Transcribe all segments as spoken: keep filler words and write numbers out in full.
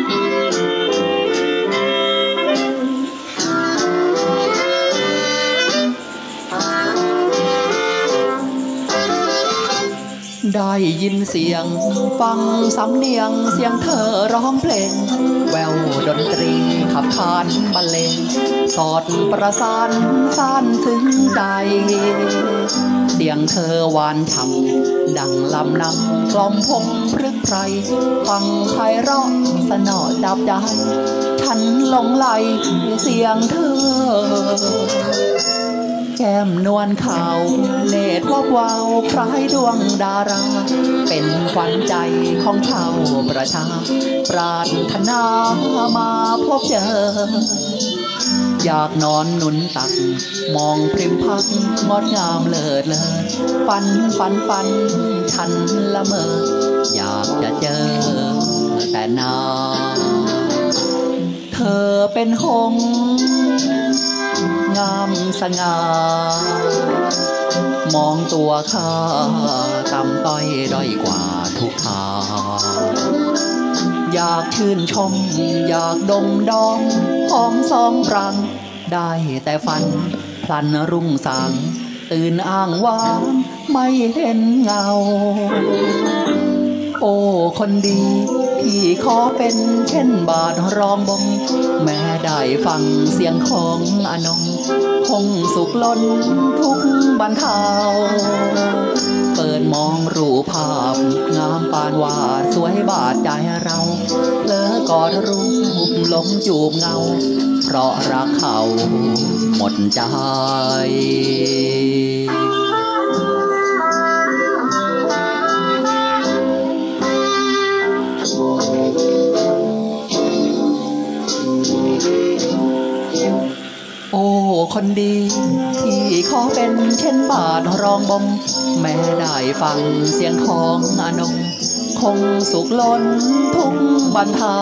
ได้ยินเสียงฟังสำเนียงเสียงเธอร้องเพลงแววดนตรีขับขานบรรเลงสอดประสานสานถึงใจเสียงเธอหวานฉ่ำดังลำนำกล่อมพงพรึกไพรฟังไพเราะสนอจับใจฉันหลงไหลเสียงเธอแก้มนวลขาวเลดวบวาวคล้ายดวงดาราเป็นขวัญใจของชาวประชาปรารถนามาพบเจออยากนอนหนุนตักมองพริมพักงดงามเลิศเลอฝันฝันฝันฉันละเมออยากจะเจอแต่นาเธอเป็นหงส์งามสง่ามองตัวข้าต่ำต้อยด้อยกว่าทุกทางอยากชื่นชมอยากดมดองหอมสองปรังได้แต่ฝันพลันรุ่งสางตื่นอ้างว้างไม่เห็นเงาโอ้คนดีพี่ขอเป็นเช่นบาทรองบงแม้ได้ฟังเสียงของอนงคงสุขล้นทุกบรรเทาเปิดมองรูปภาพงามปานว่าสวยบาดใจเราเพลอกอดรูปหลงจูบเงาเพราะรักเขาหมดใจโอ้คนดีที่ขอเป็นเช่นบาทรองบงแม้ได้ฟังเสียงของอนงคงสุขล้นทุกบรรเทา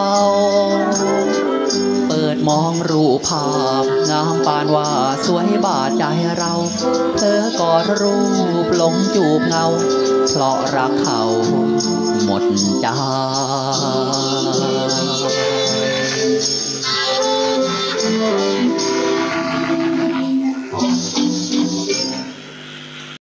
เปิดมองรูปภาพงามปานว่าสวยบาดใจเราเธอกอดรูปหลงจูบเงาเพราะรักเขาหมดใจ